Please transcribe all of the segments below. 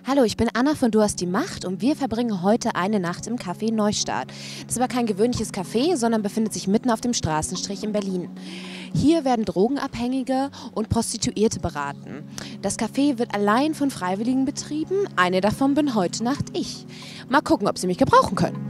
Hallo, ich bin Anna von Du hast die Macht und wir verbringen heute eine Nacht im Café Neustadt. Das ist aber kein gewöhnliches Café, sondern befindet sich mitten auf dem Straßenstrich in Berlin. Hier werden Drogenabhängige und Prostituierte beraten. Das Café wird allein von Freiwilligen betrieben. Eine davon bin heute Nacht ich. Mal gucken, ob sie mich gebrauchen können.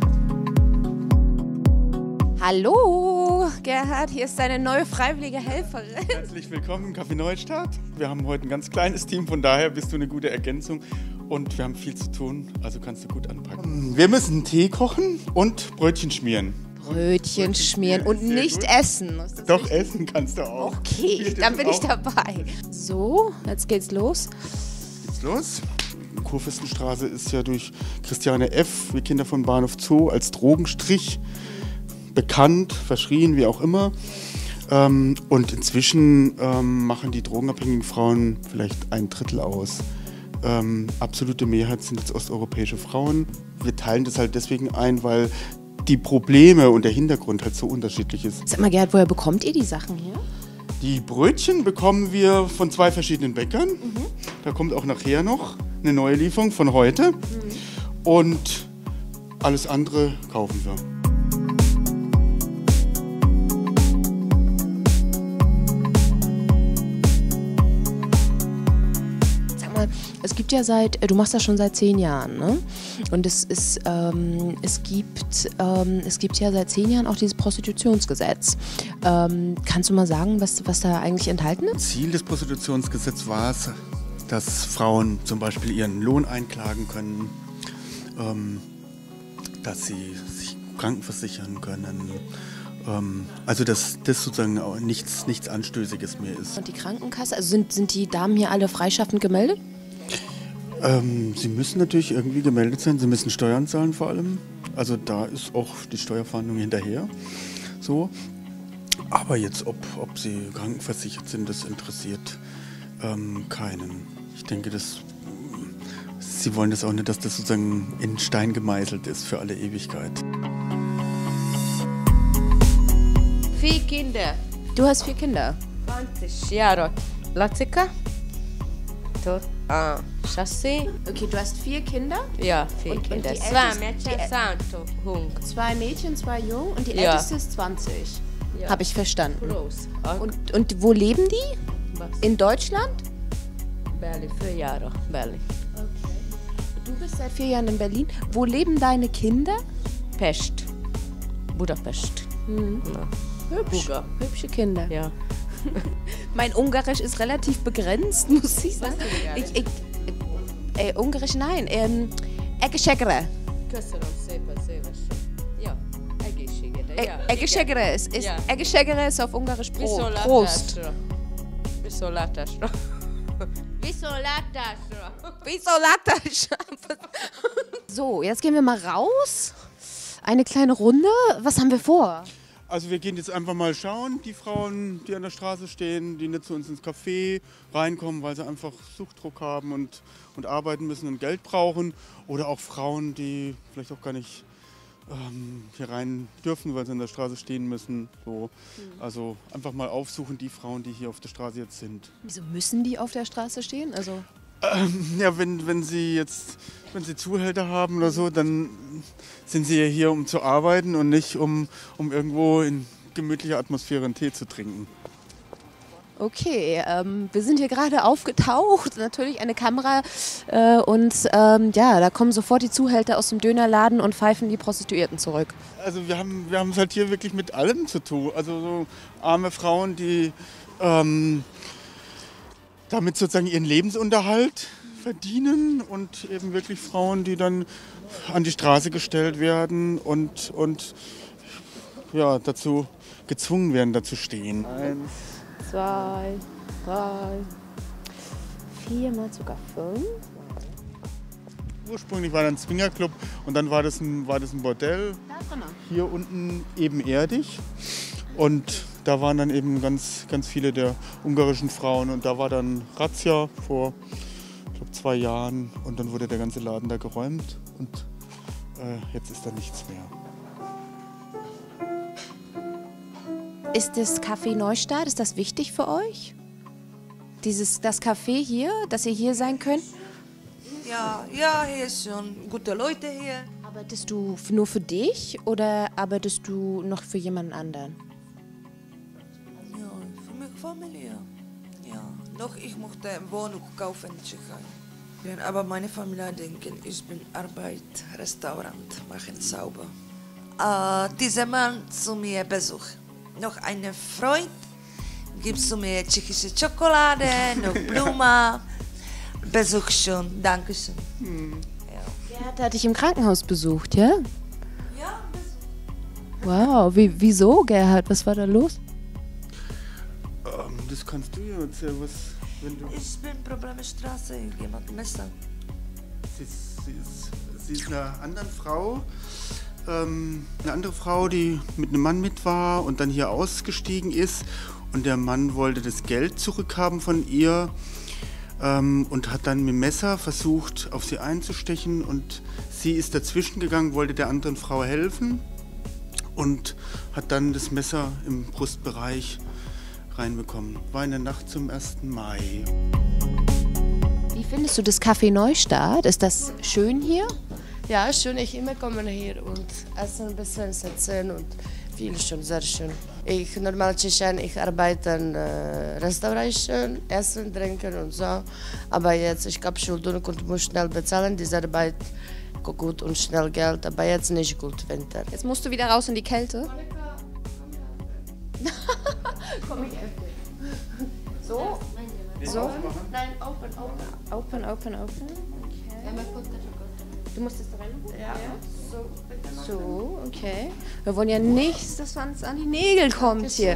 Hallo, Gerhard, hier ist deine neue freiwillige Helferin. Herzlich willkommen im Café Neustadt. Wir haben heute ein ganz kleines Team, von daher bist du eine gute Ergänzung. Und wir haben viel zu tun, also kannst du gut anpacken. Wir müssen Tee kochen und Brötchen schmieren. Brötchen schmieren und nicht essen. Doch, richtig? Essen kannst du auch. Okay, dann bin ich dabei. So, jetzt geht's los. Geht's los? Kurfürstenstraße ist ja durch Christiane F., wie Kinder von Bahnhof Zoo, als Drogenstrich bekannt, verschrien, wie auch immer. Und inzwischen machen die drogenabhängigen Frauen vielleicht 1/3 aus. Absolute Mehrheit sind jetzt osteuropäische Frauen. Wir teilen das halt deswegen ein, weil die Probleme und der Hintergrund halt so unterschiedlich ist. Sag mal, Gerhard, woher bekommt ihr die Sachen hier? Die Brötchen bekommen wir von 2 verschiedenen Bäckern. Da kommt auch nachher noch eine neue Lieferung von heute. Und alles andere kaufen wir. Es gibt ja du machst das schon seit 10 Jahren, ne? Und es gibt ja seit 10 Jahren auch dieses Prostitutionsgesetz. Kannst du mal sagen, was da eigentlich enthalten ist? Ziel des Prostitutionsgesetzes war es, dass Frauen zum Beispiel ihren Lohn einklagen können, dass sie sich krankenversichern können. Also dass das sozusagen auch nichts Anstößiges mehr ist. Und die Krankenkasse, also sind die Damen hier alle freischaffend gemeldet? Sie müssen natürlich irgendwie gemeldet sein, sie müssen Steuern zahlen vor allem. Also da ist auch die Steuerfahndung hinterher. So. Aber jetzt, ob sie krankenversichert sind, das interessiert keinen. Ich denke, sie wollen das auch nicht, dass das sozusagen in Stein gemeißelt ist für alle Ewigkeit. 4 Kinder. Du hast 4 Kinder. 20 Jahre. Latika. Chassis. Okay, du hast 4 Kinder? Ja, 4 Und Kinder. die 2 älteste- Mädchen, Santo, Hung. 2 Mädchen, 2 Jungen und die Ja. älteste ist 20. Ja. Habe ich verstanden. Groß. Und wo leben die? Was? In Deutschland? Berlin, 4 Jahre. Berlin. Okay. Du bist seit 4 Jahren in Berlin. Wo leben deine Kinder? Pest. Budapest. Ja. Hübsch. Buga. Hübsche Kinder. Ja. Mein Ungarisch ist relativ begrenzt, muss ich sagen. Ungarisch, nein. Egészségre. Köszönöm szépen, szívesen. Ja, egészségedre. Ja. Egészségre ist Ja. Egészségre ist auf Ungarisch Brot. Prost. Viszontlátásra. Viszontlátásra. Viszontlátásra. Viszontlátásra. So, jetzt gehen wir mal raus. Eine kleine Runde. Was haben wir vor? Also wir gehen jetzt einfach mal schauen, die Frauen, die an der Straße stehen, die nicht zu uns ins Café reinkommen, weil sie einfach Suchtdruck haben und arbeiten müssen und Geld brauchen. Oder auch Frauen, die vielleicht auch gar nicht hier rein dürfen, weil sie an der Straße stehen müssen. So. Also einfach mal aufsuchen, die Frauen, die hier auf der Straße jetzt sind. Wieso müssen die auf der Straße stehen? Also Ja, wenn sie Zuhälter haben oder so, dann sind sie ja hier, um zu arbeiten und nicht um irgendwo in gemütlicher Atmosphäre einen Tee zu trinken. okay, wir sind hier gerade aufgetaucht, natürlich eine Kamera da kommen sofort die Zuhälter aus dem Dönerladen und pfeifen die Prostituierten zurück. Also wir haben es halt hier wirklich mit allem zu tun. Also so arme Frauen, die damit sozusagen ihren Lebensunterhalt verdienen und eben wirklich Frauen, die dann an die Straße gestellt werden und ja, dazu gezwungen werden, da zu stehen. 1, 2, 3, 4 mal sogar 5. Ursprünglich war da ein Swingerclub und dann war das ein Bordell. Hier unten ebenerdig. Und da waren dann eben ganz viele der ungarischen Frauen. Und da war dann Razzia vor, ich glaube, 2 Jahren. Und dann wurde der ganze Laden da geräumt. Und jetzt ist da nichts mehr. Ist das Café Neustadt, ist das wichtig für euch? Das Café hier, dass ihr hier sein könnt? Ja, ja, hier sind gute Leute hier. Arbeitest du nur für dich oder arbeitest du noch für jemanden anderen? Ja, für meine Familie. Ja, noch ich möchte eine Wohnung kaufen in Tschechien. Ja, aber meine Familie denken, ich bin Arbeit, Restaurant, machen sauber. Dieser Mann zu mir Besuch. Noch eine Freund gibt zu mir tschechische Schokolade, noch Blumen. Besuch schon, danke schön. Gerhard hat dich im Krankenhaus besucht, ja? Ja, Besuch. Wow, wieso, Gerhard? Was war da los? Das kannst du ja erzählen, was, wenn du... Ich bin Problemstraße, jemand Messer. Sie ist eine andere Frau, die mit einem Mann mit war und dann hier ausgestiegen ist. Und der Mann wollte das Geld zurückhaben von ihr und hat dann mit dem Messer versucht, auf sie einzustechen. Und sie ist dazwischen gegangen, wollte der anderen Frau helfen und hat dann das Messer im Brustbereich reinbekommen. War in der Nacht zum 1. Mai. Wie findest du das Café Neustadt? Ist das schön hier? Ja, schön. Ich immer komme hier und essen ein bisschen, sitzen und viel schön, sehr schön. Ich normal Tschechien, ich arbeite in Restauration, essen, trinken und so. Aber jetzt, ich habe Schulden und muss schnell bezahlen. Diese Arbeit gut und schnell Geld, aber jetzt nicht gut, Winter. Jetzt musst du wieder raus in die Kälte. Komm ich So? So? Nein, open. Open. Okay. Du musst es da rein? Ja. So, okay. Wir wollen ja nichts, dass man uns an die Nägel kommt hier.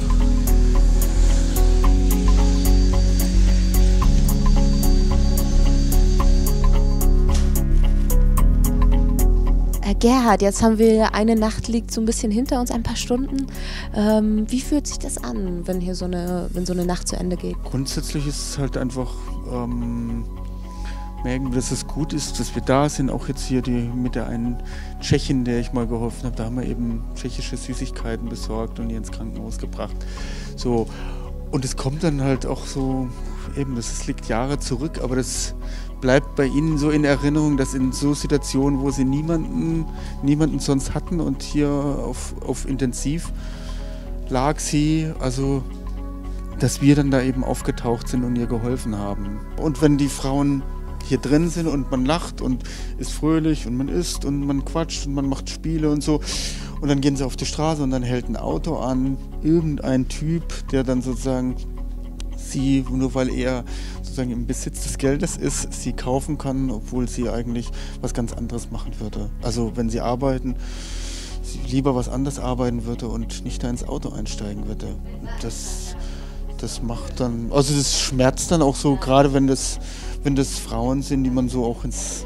Gerhard, jetzt haben wir eine Nacht liegt so ein bisschen hinter uns, ein paar Stunden. Wie fühlt sich das an, wenn so eine Nacht zu Ende geht? Grundsätzlich ist es halt einfach, merken wir, dass es gut ist, dass wir da sind. Auch jetzt hier mit der einen Tschechin, der ich mal geholfen habe, da haben wir eben tschechische Süßigkeiten besorgt und die ins Krankenhaus gebracht. So. Und es kommt dann halt auch so, eben, das liegt Jahre zurück, aber das bleibt bei Ihnen so in Erinnerung, dass in so Situationen, wo Sie niemanden sonst hatten und hier auf Intensiv lag sie, also dass wir dann da eben aufgetaucht sind und ihr geholfen haben. Und wenn die Frauen hier drin sind und man lacht und ist fröhlich und man isst und man quatscht und man macht Spiele und so. Und dann gehen sie auf die Straße und dann hält ein Auto an, irgendein Typ, der dann sozusagen sie, nur weil er sozusagen im Besitz des Geldes ist, sie kaufen kann, obwohl sie eigentlich was ganz anderes machen würde. Also wenn sie arbeiten, sie lieber was anderes arbeiten würde und nicht da ins Auto einsteigen würde. Und das macht dann, also das schmerzt dann auch so, gerade wenn das Frauen sind, die man so auch ins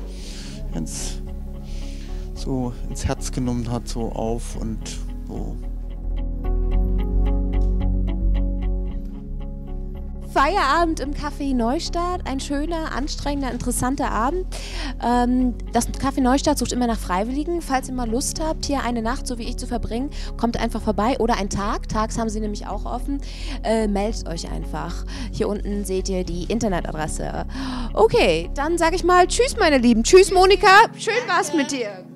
Herz genommen hat, so auf und so. Feierabend im Café Neustadt, ein schöner, anstrengender, interessanter Abend. Das Café Neustadt sucht immer nach Freiwilligen. Falls ihr mal Lust habt, hier eine Nacht, so wie ich, zu verbringen, kommt einfach vorbei. Oder einen Tag, tags haben sie nämlich auch offen. Meldet euch einfach. Hier unten seht ihr die Internetadresse. Okay, dann sage ich mal Tschüss, meine Lieben. Tschüss, Monika. Schön war's mit dir.